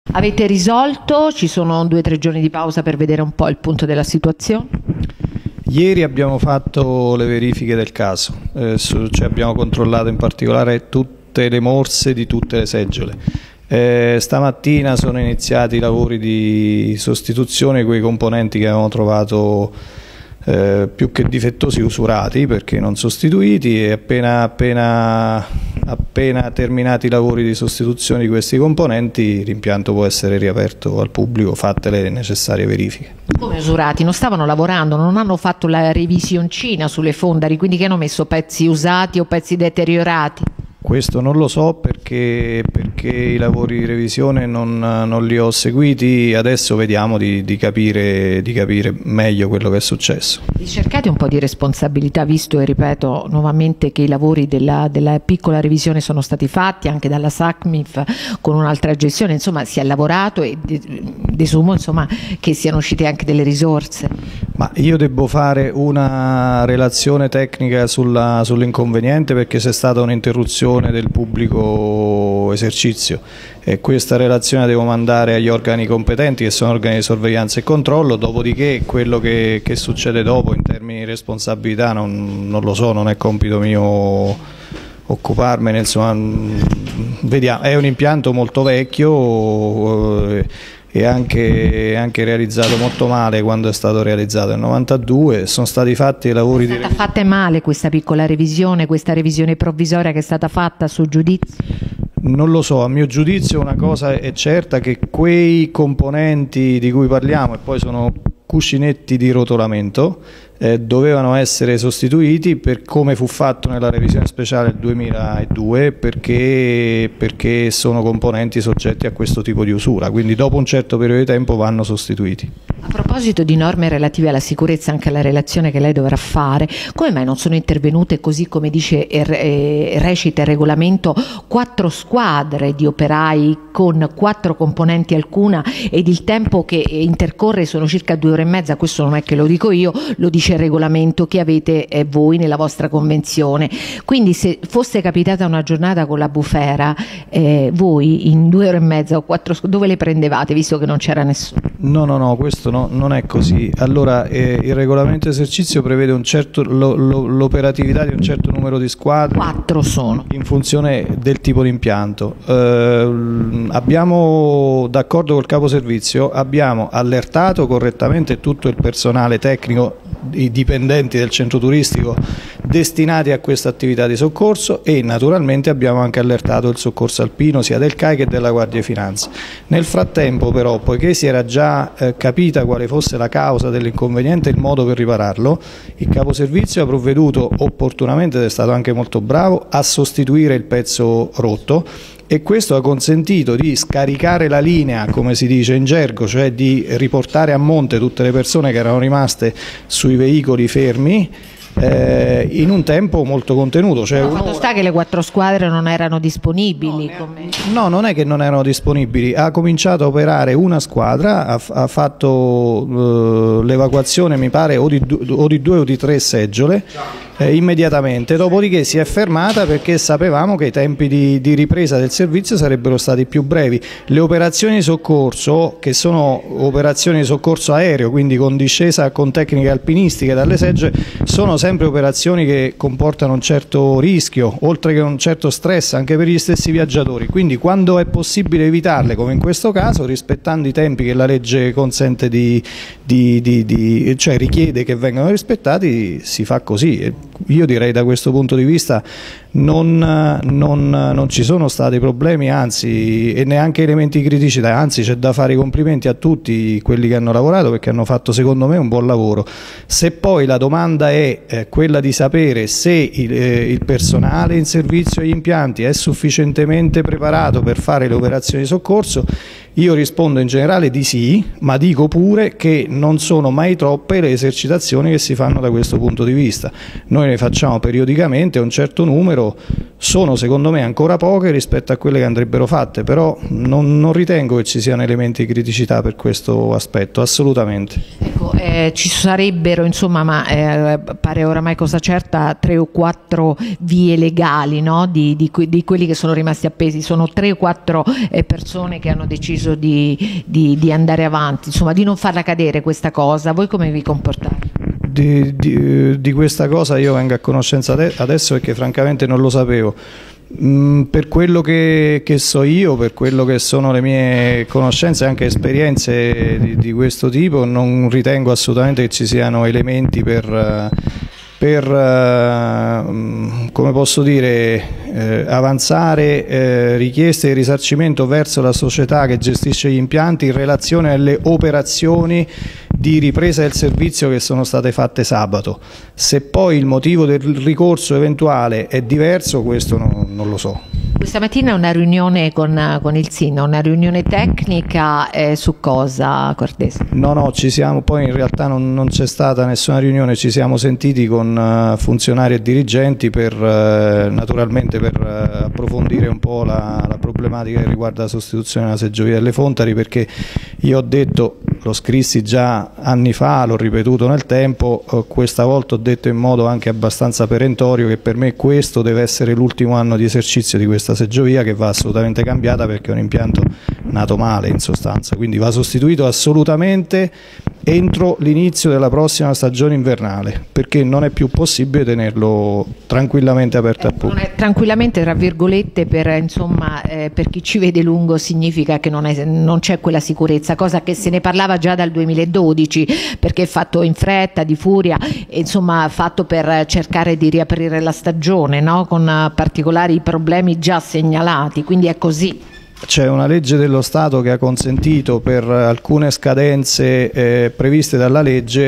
Avete risolto? Ci sono 2 o 3 giorni di pausa per vedere un po' il punto della situazione? Ieri abbiamo fatto le verifiche del caso, cioè abbiamo controllato in particolare tutte le morse di tutte le seggiole. Stamattina sono iniziati i lavori di sostituzione di quei componenti che avevamo trovato più che difettosi, usurati perché non sostituiti, e appena terminati i lavori di sostituzione di questi componenti l'impianto può essere riaperto al pubblico, fatte le necessarie verifiche. Come usurati? Non stavano lavorando, non hanno fatto la revisioncina sulle fondari, quindi che hanno messo pezzi usati o pezzi deteriorati? Questo non lo so perché i lavori di revisione non li ho seguiti, adesso vediamo di capire meglio quello che è successo. Cercate un po' di responsabilità, visto e ripeto nuovamente che i lavori della piccola revisione sono stati fatti anche dalla SACMIF con un'altra gestione, insomma si è lavorato e desumo insomma che siano uscite anche delle risorse. Ma io devo fare una relazione tecnica sull'inconveniente perché c'è stata un'interruzione del pubblico esercizio e questa relazione devo mandare agli organi competenti che sono organi di sorveglianza e controllo, dopodiché quello che succede dopo in termini di responsabilità non lo so, non è compito mio occuparmene, insomma, vediamo. È un impianto molto vecchio e anche realizzato molto male quando è stato realizzato nel 92, sono stati fatti i lavori di revisione. Fatta male questa piccola revisione, questa revisione provvisoria che è stata fatta, su giudizio? Non lo so, a mio giudizio una cosa è certa, che quei componenti di cui parliamo, e poi sono cuscinetti di rotolamento, dovevano essere sostituiti per come fu fatto nella revisione speciale del 2002 perché sono componenti soggetti a questo tipo di usura, quindi dopo un certo periodo di tempo vanno sostituiti. A proposito di norme relative alla sicurezza, anche alla relazione che lei dovrà fare, come mai non sono intervenute, così come dice recita il regolamento, 4 squadre di operai con 4 componenti alcuna, ed il tempo che intercorre sono circa 2 ore e mezza? Questo non è che lo dico io, lo dice il regolamento che avete voi nella vostra convenzione. Quindi se fosse capitata una giornata con la bufera, voi in 2 ore e mezza o 4 dove le prendevate, visto che non c'era nessuno? No, questo non è così. Allora il regolamento esercizio prevede l'operatività di un certo numero di squadre. 4 sono. In funzione del tipo di impianto. Abbiamo, d'accordo col capo servizio, abbiamo allertato correttamente tutto il personale tecnico, i dipendenti del centro turistico destinati a questa attività di soccorso, e naturalmente abbiamo anche allertato il soccorso alpino sia del CAI che della Guardia di Finanza. Nel frattempo però, poiché si era già capita quale fosse la causa dell'inconveniente e il modo per ripararlo, il caposervizio ha provveduto opportunamente, ed è stato anche molto bravo, a sostituire il pezzo rotto, e questo ha consentito di scaricare la linea, come si dice in gergo, cioè di riportare a monte tutte le persone che erano rimaste sui veicoli fermi in un tempo molto contenuto. Cioè fatto sta che le 4 squadre non erano disponibili? No, non è che non erano disponibili, ha cominciato a operare una squadra, ha fatto l'evacuazione mi pare o di 2 o di 3 seggiole immediatamente, dopodiché si è fermata perché sapevamo che i tempi di ripresa del servizio sarebbero stati più brevi. Le operazioni di soccorso, che sono operazioni di soccorso aereo, quindi con discesa con tecniche alpinistiche dalle segge, sono sempre operazioni che comportano un certo rischio, oltre che un certo stress anche per gli stessi viaggiatori, quindi quando è possibile evitarle, come in questo caso, rispettando i tempi che la legge consente cioè richiede che vengano rispettati, si fa così. Io direi da questo punto di vista non ci sono stati problemi, anzi, e neanche elementi di criticità, anzi c'è da fare i complimenti a tutti quelli che hanno lavorato, perché hanno fatto secondo me un buon lavoro. Se poi la domanda è quella di sapere se il personale in servizio agli impianti è sufficientemente preparato per fare le operazioni di soccorso, io rispondo in generale di sì, ma dico pure che non sono mai troppe le esercitazioni che si fanno da questo punto di vista. Noi ne facciamo periodicamente un certo numero, sono secondo me ancora poche rispetto a quelle che andrebbero fatte, però non ritengo che ci siano elementi di criticità per questo aspetto, assolutamente. Ecco, ci sarebbero, insomma, ma pare oramai cosa certa, 3 o 4 vie legali, no? di quelli che sono rimasti appesi. Sono 3 o 4 persone che hanno deciso deciso di andare avanti, insomma di non farla cadere questa cosa. Voi come vi comportate? Di questa cosa io vengo a conoscenza adesso perché francamente non lo sapevo. Per quello che so io, per quello che sono le mie conoscenze e anche esperienze di questo tipo, non ritengo assolutamente che ci siano elementi per come posso dire, avanzare richieste di risarcimento verso la società che gestisce gli impianti in relazione alle operazioni di ripresa del servizio che sono state fatte sabato. Se poi il motivo del ricorso eventuale è diverso, questo non lo so. Questa mattina una riunione con il SIN, una riunione tecnica su cosa, Cortese? No, ci siamo, poi in realtà non c'è stata nessuna riunione, ci siamo sentiti con funzionari e dirigenti naturalmente per approfondire un po' la problematica che riguarda la sostituzione della seggiovia delle Fontari, perché io ho detto, lo scrissi già anni fa, l'ho ripetuto nel tempo, questa volta ho detto in modo anche abbastanza perentorio che per me questo deve essere l'ultimo anno di esercizio di questa seggiovia, che va assolutamente cambiata perché è un impianto nato male in sostanza, quindi va sostituito assolutamente entro l'inizio della prossima stagione invernale, perché non è più possibile tenerlo tranquillamente aperto al pubblico. Tranquillamente tra virgolette per chi ci vede lungo significa che non c'è quella sicurezza, cosa che se ne parlava già dal 2012, perché è fatto in fretta, di furia, e insomma fatto per cercare di riaprire la stagione, no? Con particolari problemi già segnalati, quindi è così. C'è una legge dello Stato che ha consentito per alcune scadenze previste dalla legge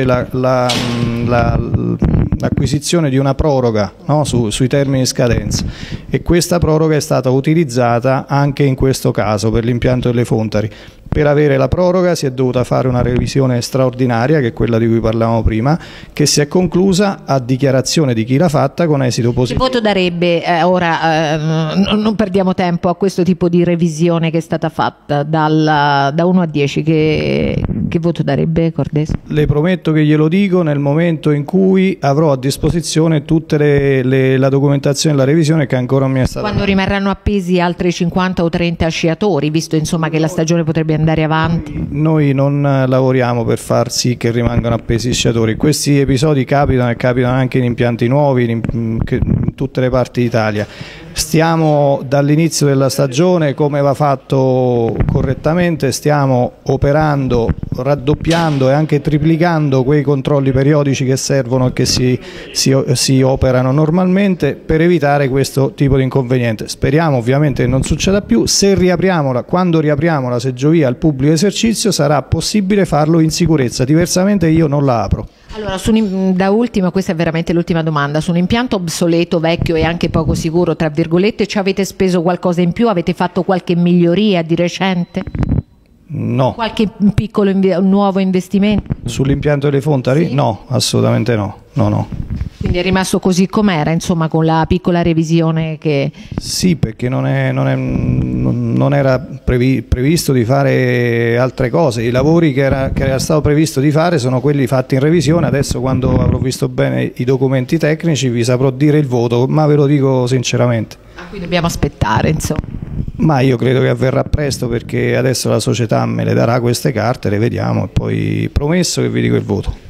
l'acquisizione di una proroga, no? Sui termini di scadenza, e questa proroga è stata utilizzata anche in questo caso per l'impianto delle Fontari. Per avere la proroga si è dovuta fare una revisione straordinaria, che è quella di cui parlavamo prima, che si è conclusa a dichiarazione di chi l'ha fatta con esito positivo. Che voto darebbe, non perdiamo tempo, a questo tipo di revisione che è stata fatta da 1 a 10, che voto darebbe, Cordesi? Le prometto che glielo dico nel momento in cui avrò a disposizione tutta la documentazione della revisione, che ancora non mi è stata. Quando rimarranno appesi altri 50 o 30 sciatori, visto insomma che la stagione potrebbe andare avanti? Noi non lavoriamo per far sì che rimangano appesi sciatori. Questi episodi capitano, e capitano anche in impianti nuovi in tutte le parti d'Italia. Stiamo dall'inizio della stagione, come va fatto correttamente, stiamo operando, raddoppiando e anche triplicando quei controlli periodici che servono e che si operano normalmente per evitare questo tipo di inconveniente. Speriamo ovviamente che non succeda più. Quando riapriamo la seggiovia al pubblico esercizio sarà possibile farlo in sicurezza, diversamente io non la apro. Allora, da ultimo, questa è veramente l'ultima domanda, su un impianto obsoleto, vecchio e anche poco sicuro, tra virgolette, ci avete speso qualcosa in più? Avete fatto qualche miglioria di recente? No. Qualche piccolo nuovo investimento? Sull'impianto delle Fontari? Sì. No, assolutamente no. No. Quindi è rimasto così com'era, insomma, con la piccola revisione che... Sì, perché non era previsto di fare altre cose. I lavori che era stato previsto di fare sono quelli fatti in revisione. Adesso, quando avrò visto bene i documenti tecnici, vi saprò dire il voto, ma ve lo dico sinceramente. Qui dobbiamo aspettare, insomma. Ma io credo che avverrà presto, perché adesso la società me le darà queste carte, le vediamo e poi promesso che vi dico il voto.